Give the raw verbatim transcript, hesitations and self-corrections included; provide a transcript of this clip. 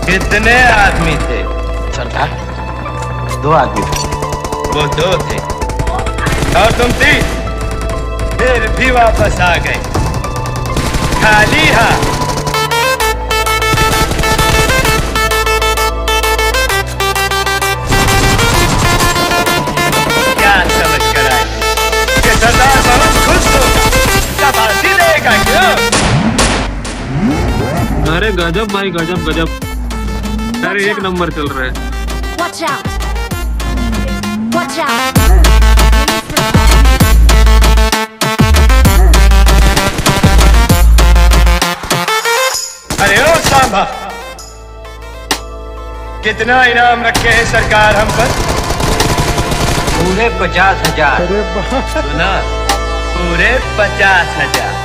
कितने आदमी थे? सरदार, दो आदमी थे। वो दो थे और तुम तीन, फिर भी वापस आ गए खाली हाथ। क्या समझ कर आए कि सरदार बहुत खुश हो, शाबाशी देगा क्यों? अरे गजब भाई, गजब गजब। अरे एक नंबर चल रहा है। Watch out! Watch out! अरे ओ सांभा, कितना इनाम रखे हैं सरकार हम पर? पूरे पचास हजार। सुना, पूरे पचास हजार।